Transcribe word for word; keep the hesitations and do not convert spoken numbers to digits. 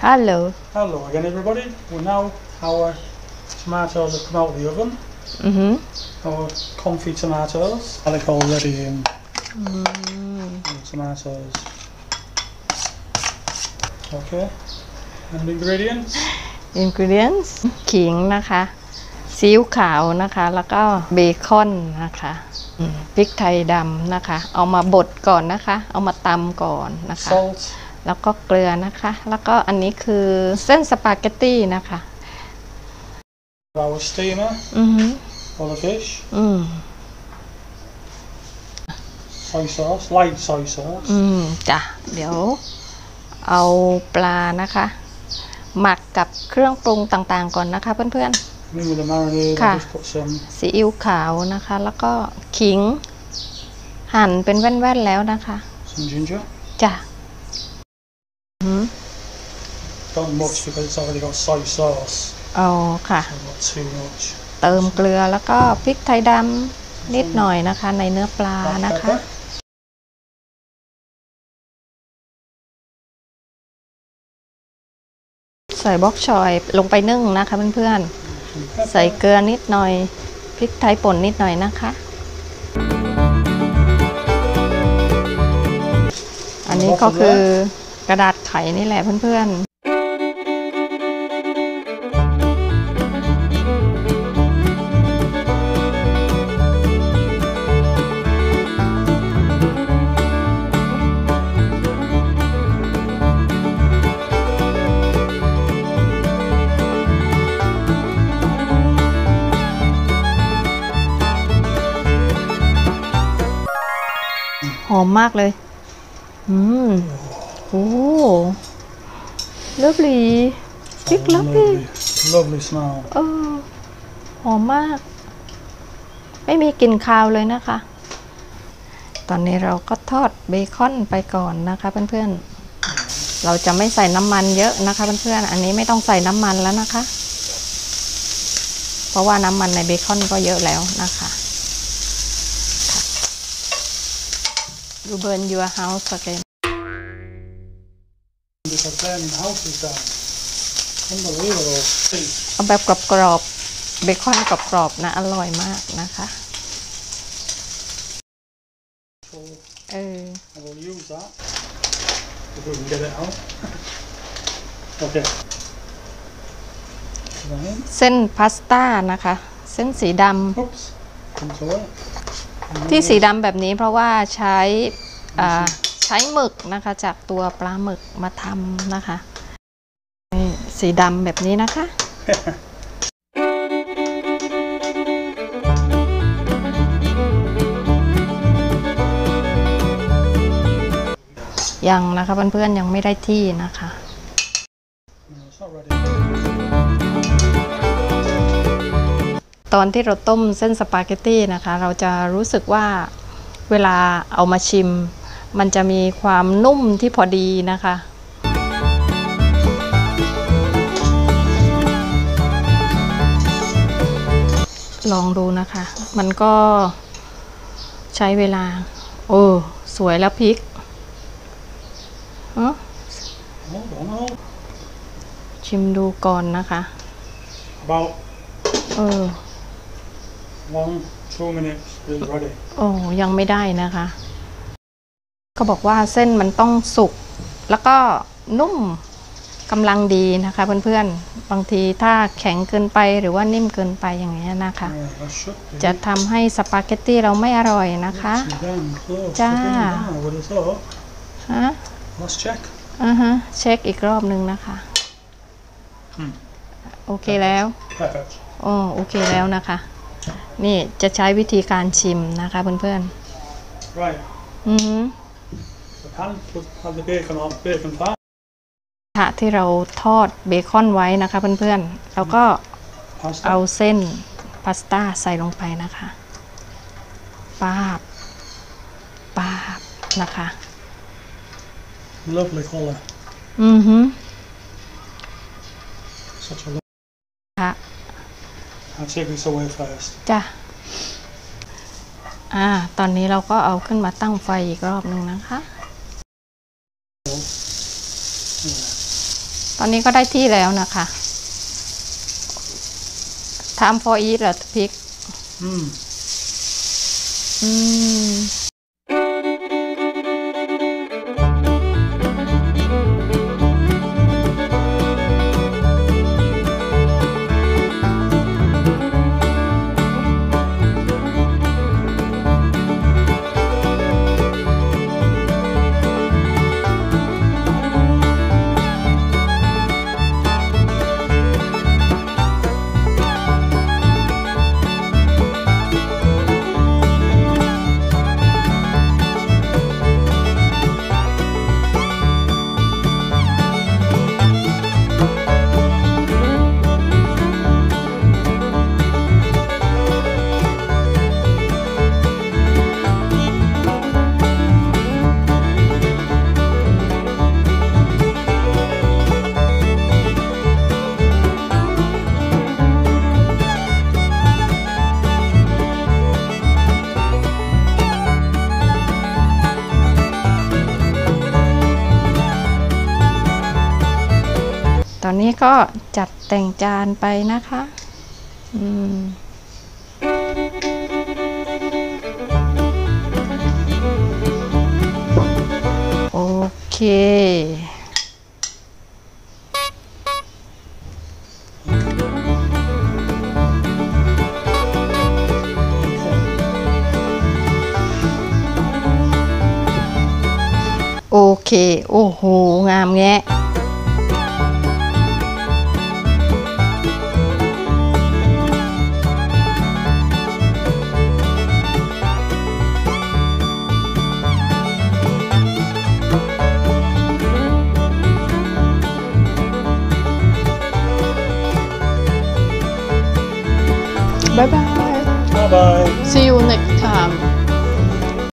Hello. Hello again, everybody. Well, now our tomatoes have come out of the oven. Mm-hmm. Our confit tomatoes. I like already in Mm. tomatoes. Okay. And the ingredients. Ingredients ขิงนะคะซีอิ๊วขาวนะคะแล้วก็เบคอนนะคะพริกไทยดำนะคะเอามาบดก่อนนะคะเอามาตำก่อนนะคะ Salt. แล้วก็เกลือนะคะแล้วก็อันนี้คือเส้นสปาเกตตี้นะคะ Our steamer. อือฮึ Full of fish. อืม Soy sauce. Light soy sauce. อืมจ้ะเดี๋ยวเอาปลานะคะหมักกับเครื่องปรุงต่างๆก่อนนะคะเพื่อนๆ With the marinade, I just put some ซีอิ๊วขาวนะคะแล้วก็ขิงหั่นเป็นแว่นๆแล้วนะคะ some ginger. จ้ะ Not much because it's already got soy sauce. เอาค่ะ So not too much. เติมเกลือแล้วก็พริกไทยดำนิดหน่อยนะคะในเนื้อปลา Black นะคะ pepper. ใส่บล็อกชอยลงไปนึ่งนะคะเพื่อนๆใส่เกลือนิดหน่อยพริกไทยป่นนิดหน่อยนะคะอันนี้ก็คือกระดาษไขนี่แหละเพื่อนๆหอมมากเลยอืมโอ้เลิฟลีพริกเลิฟลี Lovely smell. เออหอมมากไม่มีกลิ่นคาวเลยนะคะตอนนี้เราก็ทอดเบคอนไปก่อนนะคะเพื่อนๆเราจะไม่ใส่น้ำมันเยอะนะคะเพื่อนๆอันนี้ไม่ต้องใส่น้ำมันแล้วนะคะเพราะว่าน้ำมันในเบคอนก็เยอะแล้วนะคะ You burn your house again. Because burning house is down. Unbelievable. เอาแบบกรอบๆเบคอนกรอบๆนะอร่อยมากนะคะเออ I will use that if we can get it out. Okay. เส้นพาสต้านะคะเส้นสีด Oops. Into it. ำที่สีดำแบบนี้เพราะว่าใช้ใช้หมึกนะคะจากตัวปลาหมึกมาทำนะคะนี่สีดำแบบนี้นะคะ ยังนะคะเพื่อนๆยังไม่ได้ที่นะคะ ตอนที่เราต้มเส้นสปาเกตตี้นะคะเราจะรู้สึกว่าเวลาเอามาชิมมันจะมีความนุ่มที่พอดีนะคะลองดูนะคะมันก็ใช้เวลาโอ้สวยแล้วพริกชิมดูก่อนนะคะ About เออ one two minutes is ready. โอ้ยังไม่ได้นะคะเขาบอกว่าเส้นมันต้องสุกแล้วก็นุ่มกำลังดีนะคะเพื่อนๆบางทีถ้าแข็งเกินไปหรือว่านิ่มเกินไปอย่างนี้นะคะ จะทำให้สปาเกตตี้เราไม่อร่อยนะคะจ้าฮะ Let's check. อ่าฮะเช็คอีกรอบนึงนะคะโอเคแล้ว Perfect. โอ้โอเคแล้วนะคะนี่จะใช้วิธีการชิมนะคะเพื่อนๆ Right. อือฮึ The pan has the bacon on bacon fat. กระทะที่เราทอดเบคอนไว้นะคะเพื่อนๆแล้วก็เอาเส้นพาสต้าใส่ลงไปนะคะปาบปาบนะคะ Lovely colour. อือฮึ Such a lovely. ค่ะ I'll take this away first. จ้ะอ่าตอนนี้เราก็เอาขึ้นมาตั้งไฟอีกรอบหนึ่งนะคะตอนนี้ก็ได้ที่แล้วนะคะ time for eat เหรอพริกอืมอืมตอนนี้ก็จัดแต่งจานไปนะคะอืมโอเคโอเคโอ้โหงามแงะBye bye. Bye bye. See you next time.